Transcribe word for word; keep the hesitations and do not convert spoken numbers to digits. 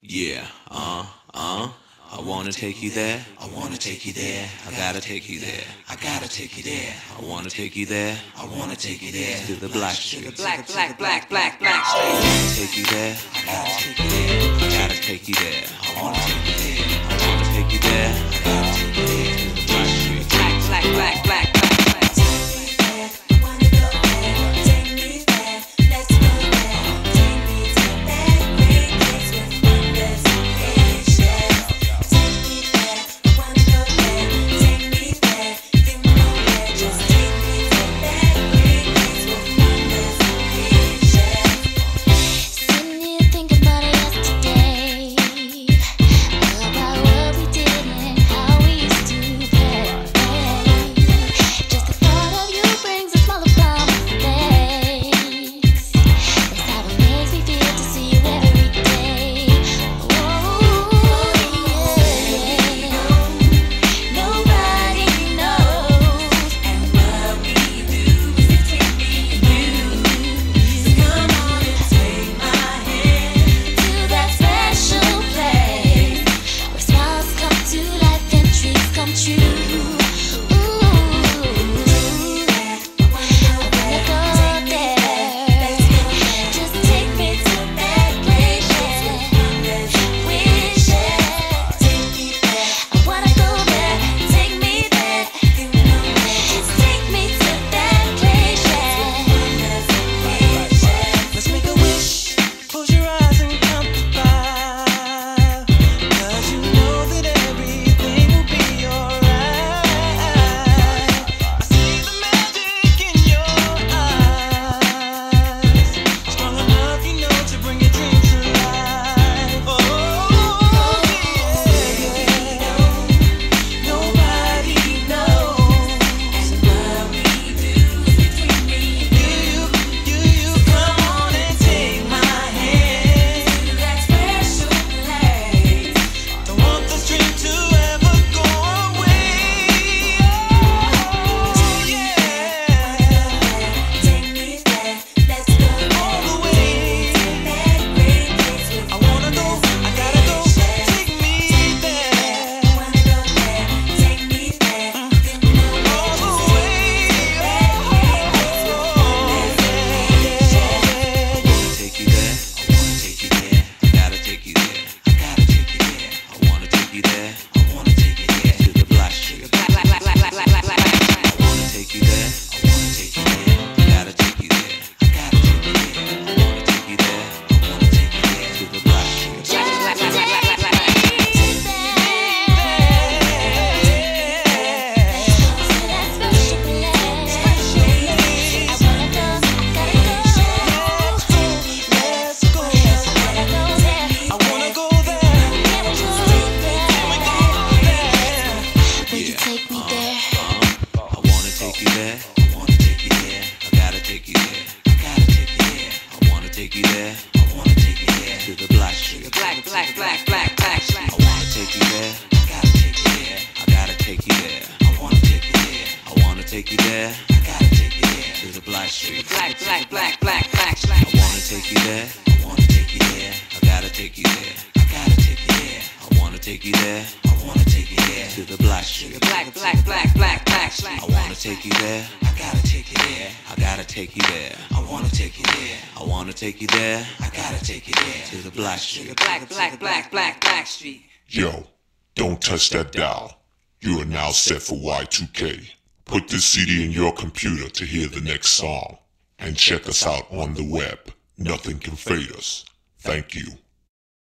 Yeah, uh, uh, I wanna take you there. I wanna take you there. I gotta take you there. I gotta take you there. I wanna take you there. I wanna take you there to the Blackstreet. Black, black, black, black, black I wanna take you there. I gotta take you there. I gotta take you there. I wanna take you there. I wanna take you there. I gotta take you there to the Blackstreet. Black, black, black, black, black. Yo, don't touch that dial. You are now set for Y two K. Put this C D in your computer to hear the next song. And check us out on the web. Nothing can fade us. Thank you.